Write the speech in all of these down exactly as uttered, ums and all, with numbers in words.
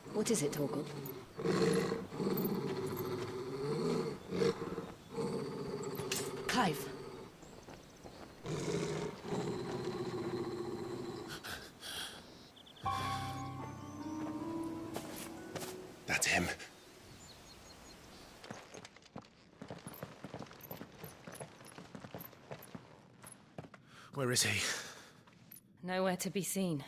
What is it, Torgal? Clive. That's him. Where is he? Nowhere to be seen.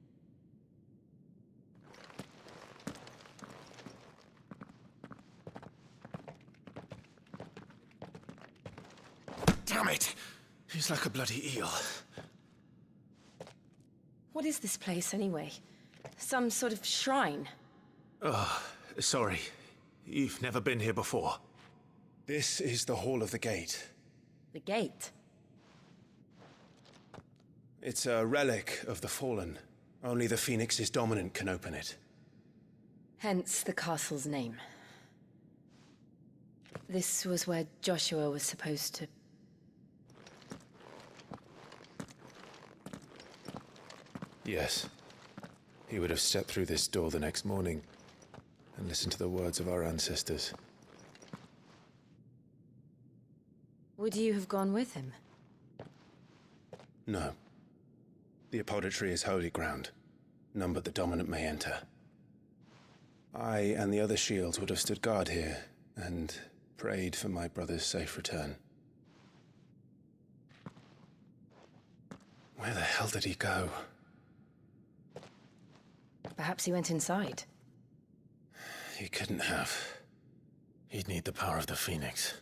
Damn it! He's like a bloody eel. What is this place, anyway? Some sort of shrine? Oh, sorry. You've never been here before. This is the Hall of the Gate. The gate? It's a relic of the Fallen. Only the Phoenix's dominant can open it. Hence the castle's name. This was where Joshua was supposed to... Yes. He would have stepped through this door the next morning and listened to the words of our ancestors. Would you have gone with him? No. The apodatory is holy ground. None but the dominant may enter. I and the other shields would have stood guard here and prayed for my brother's safe return. Where the hell did he go? Perhaps he went inside. He couldn't have. He'd need the power of the Phoenix.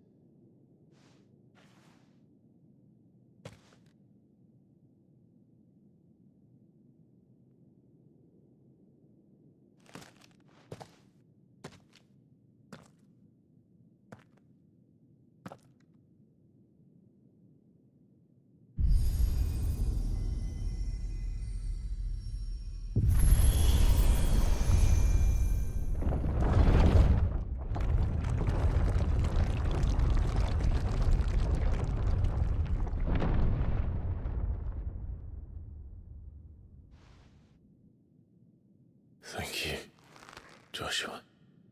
Thank you, Joshua.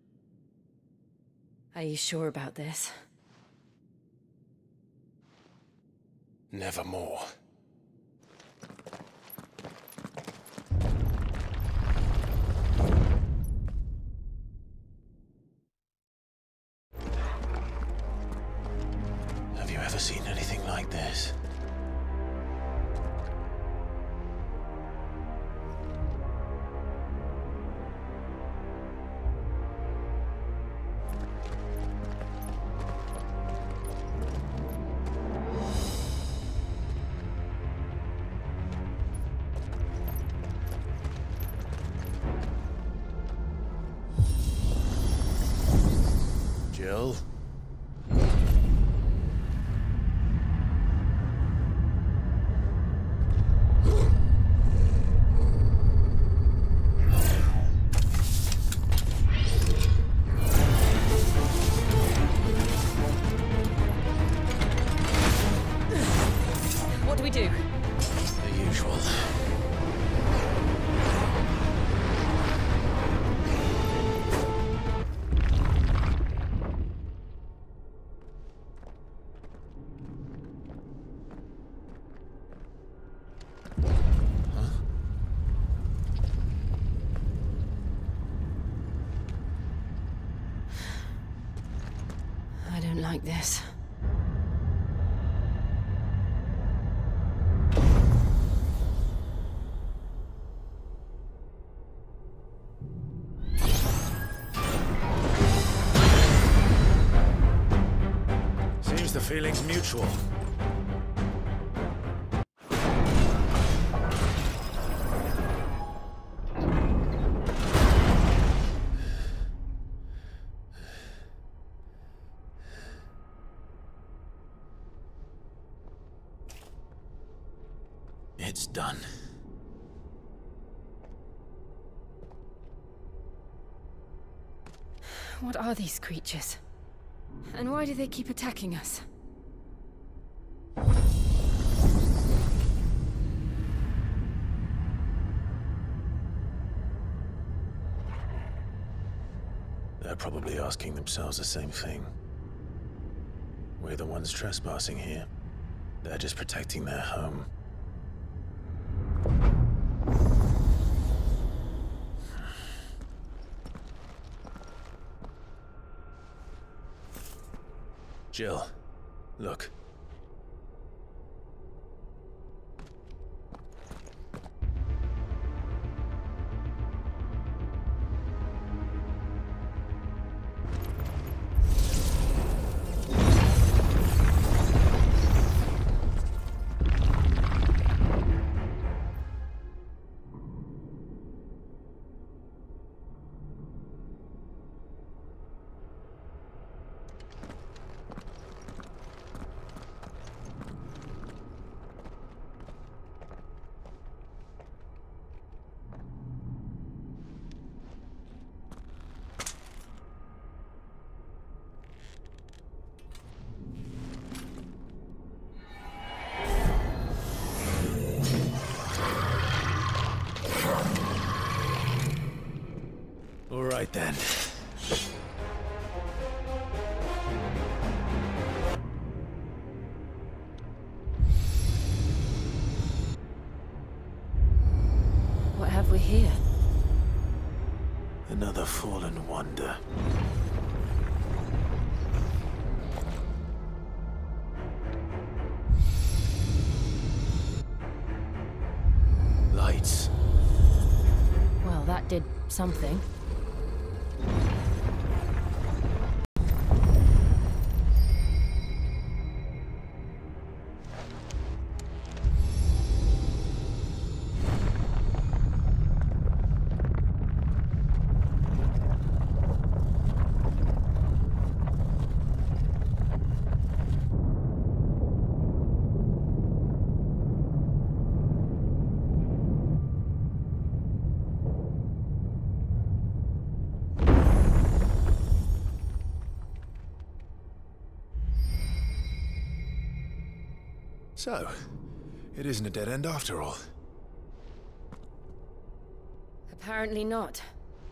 Are you sure about this? Nevermore. Have you ever seen anything like this? Jill? What do we do? The usual. I don't like this. Seems the feeling's mutual. It's done. What are these creatures? And why do they keep attacking us? They're probably asking themselves the same thing. We're the ones trespassing here. They're just protecting their home. Jill, look. All right then. What have we here? Another fallen wonder. Lights. Well, that did something. So, it isn't a dead end after all. Apparently not.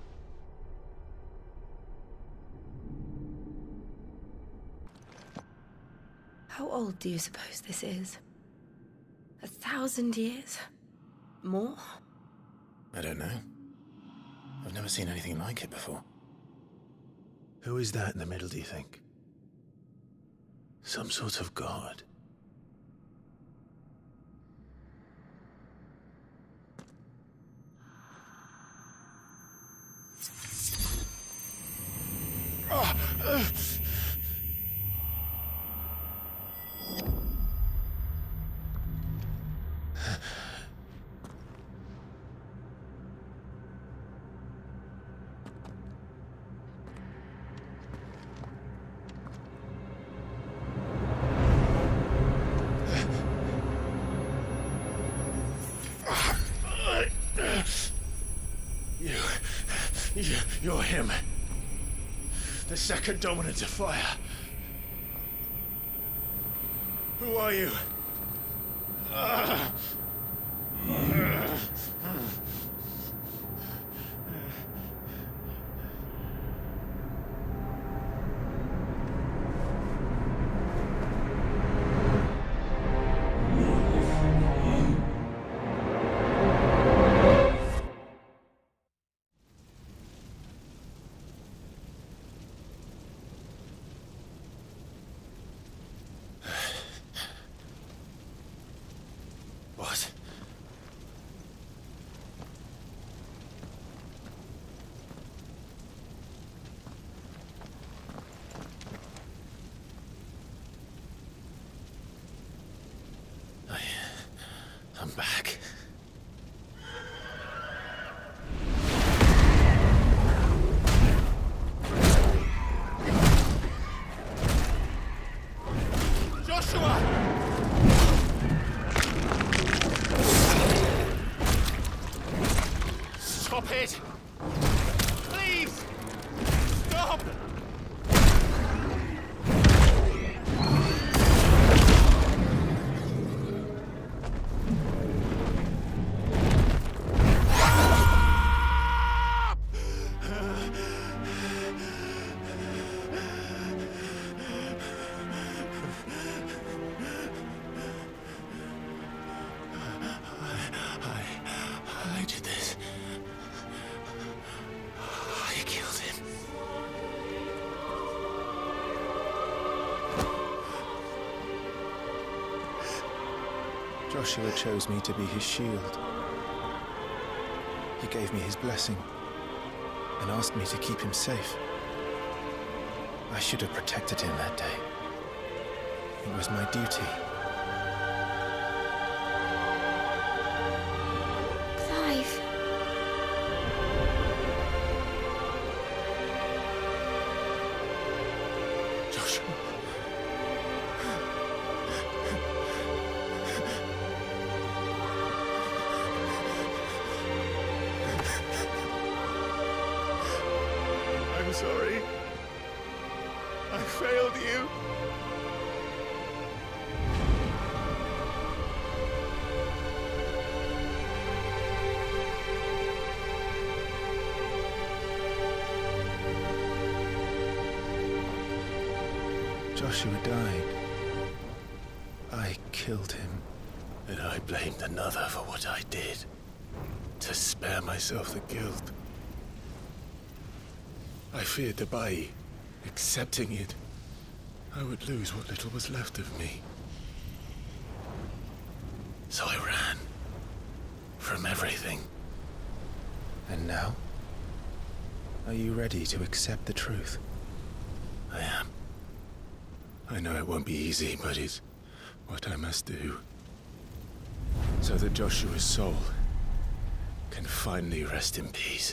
How old do you suppose this is? A thousand years? More? I don't know. I've never seen anything like it before. Who is that in the middle, do you think? Some sort of god? You... you... you're him. The second dominant of fire. Who are you? Uh. What? Joshua chose me to be his shield. He gave me his blessing and asked me to keep him safe. I should have protected him that day. It was my duty. Clive. Joshua. I'm sorry. I failed you. Joshua died. I killed him. And I blamed another for what I did, to spare myself the guilt. I feared that by accepting it, I would lose what little was left of me. So I ran from everything. And now? Are you ready to accept the truth? I am. I know it won't be easy, but it's what I must do. So that Joshua's soul can finally rest in peace.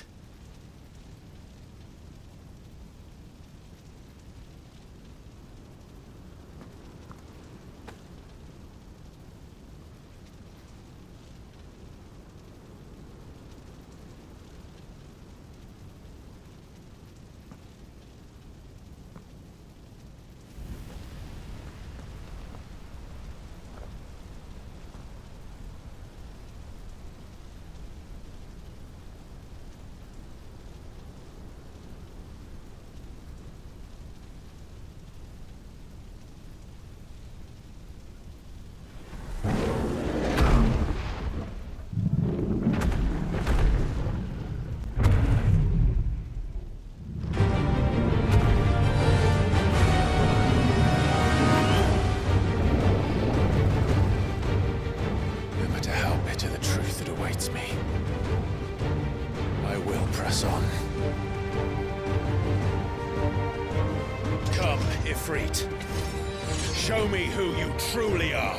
Show me who you truly are.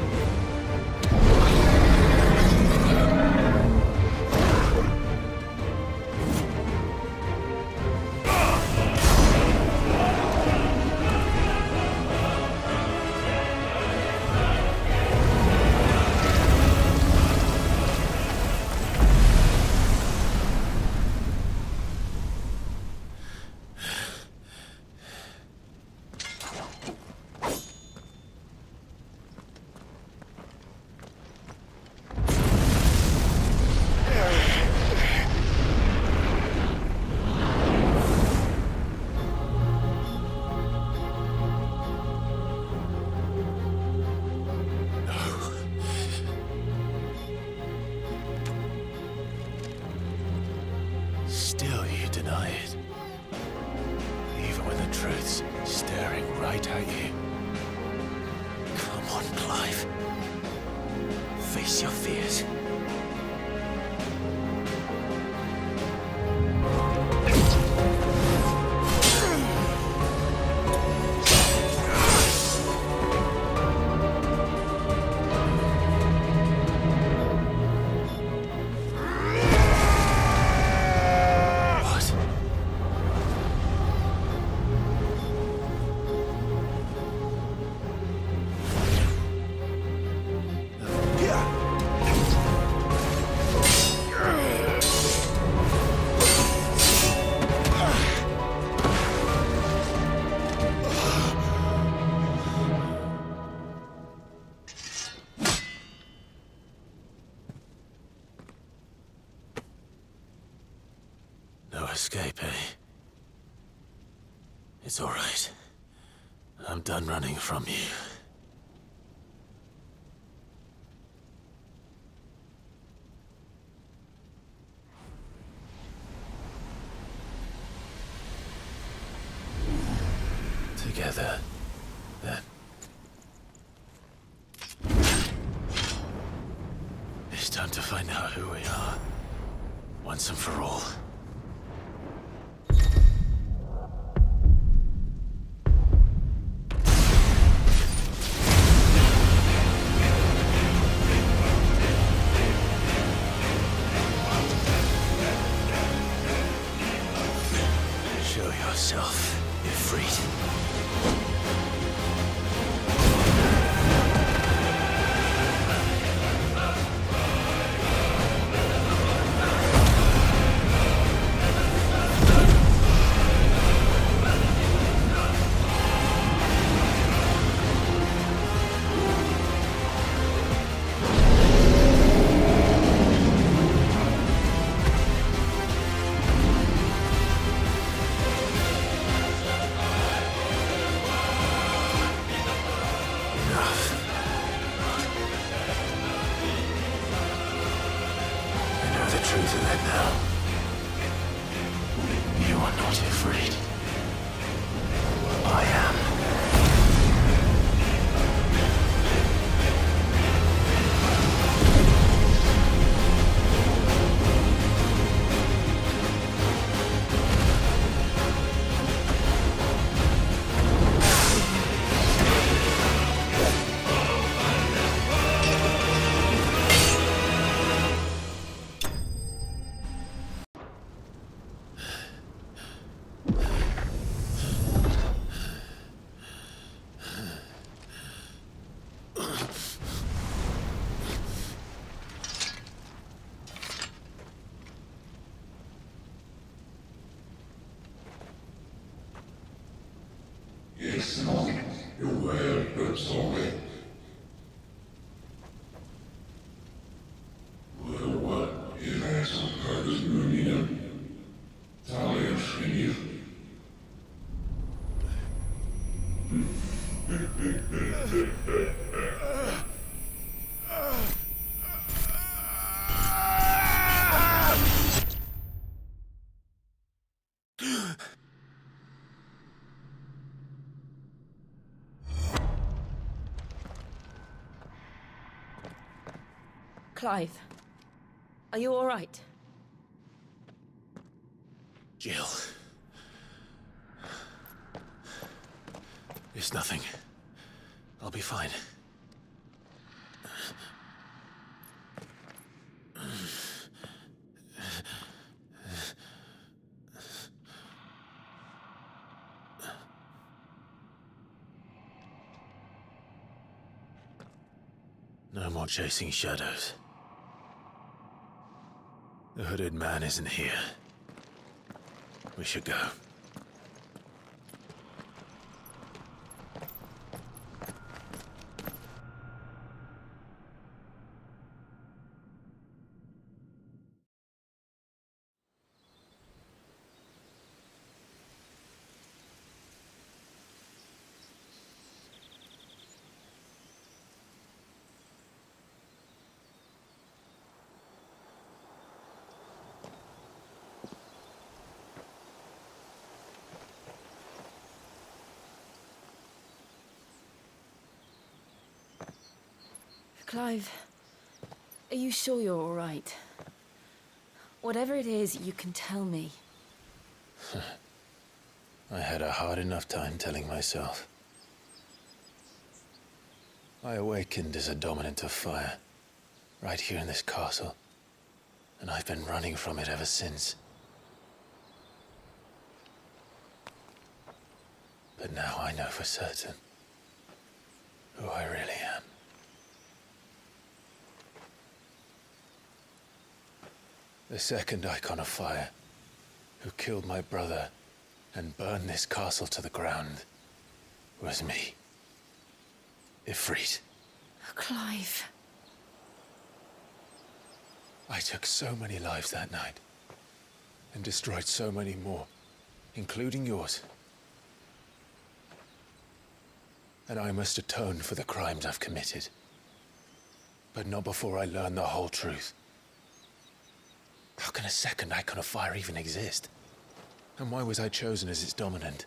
Still you deny it. Even when the truth's staring right at you. Come on, Clive. Face your fears. Escape, eh? It's all right. I'm done running from you. Together, then. who we are, once and for all. Show yourself, Ifrit. Clive, are you all right? Jill. It's nothing. I'll be fine. No more chasing shadows. The hooded man isn't here. We should go. Clive, are you sure you're all right? Whatever it is, you can tell me. I had a hard enough time telling myself. I awakened as a dominant of fire, right here in this castle, and I've been running from it ever since. But now I know for certain who I really am. The second icon of fire, who killed my brother and burned this castle to the ground, was me. Ifrit. Clive. I took so many lives that night, and destroyed so many more, including yours. And I must atone for the crimes I've committed. But not before I learn the whole truth. How can a second icon of fire even exist? And why was I chosen as its dominant?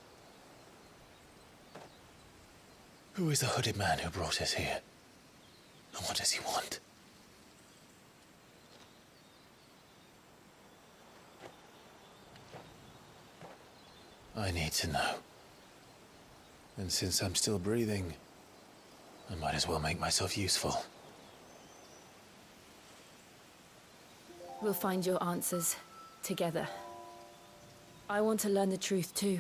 Who is the hooded man who brought us here? And what does he want? I need to know. And since I'm still breathing, I might as well make myself useful. We'll find your answers together. I want to learn the truth too.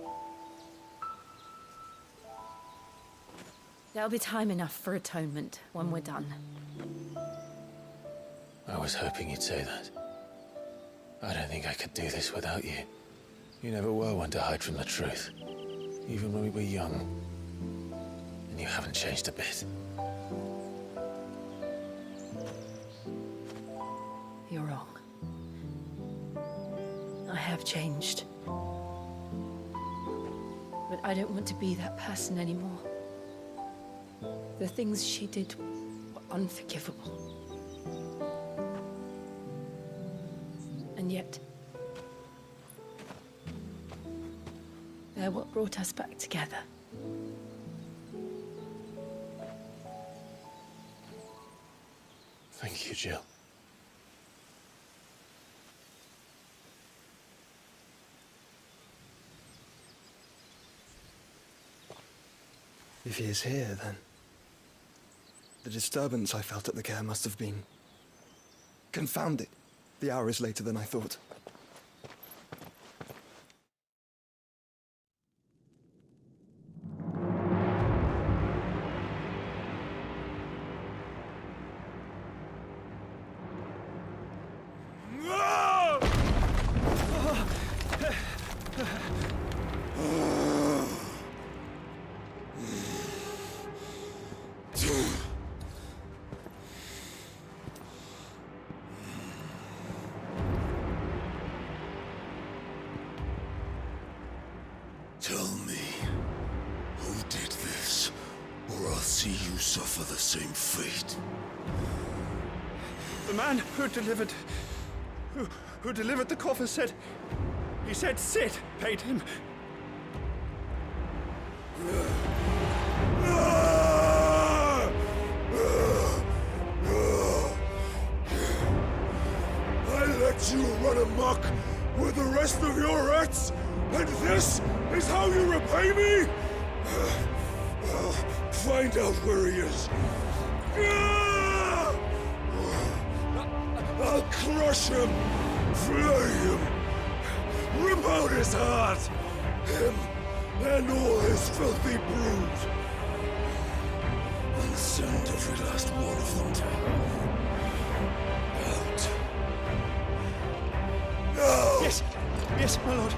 There'll be time enough for atonement when we're done. I was hoping you'd say that. I don't think I could do this without you. You never were one to hide from the truth, even when we were young. And you haven't changed a bit. You're wrong. I have changed. But I don't want to be that person anymore. The things she did were unforgivable. And yet, they're what brought us back together. Thank you, Jill. If he is here, then the disturbance I felt at the care must have been confounded. The hour is later than I thought. Tell me, who did this, or I'll see you suffer the same fate. The man who delivered... Who, who delivered the coffers said... He said Sid paid him. I let you run amok with the rest of your rats, and this is how you repay me? Well, find out where he is. I'll crush him, flay him, rip out his heart, him and all his filthy brood, and send every last one of them to hell. Out. Now! Yes, yes, my lord.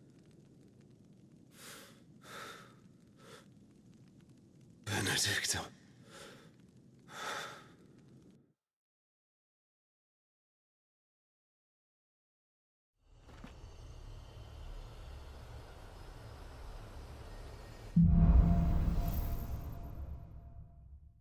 Benedicta.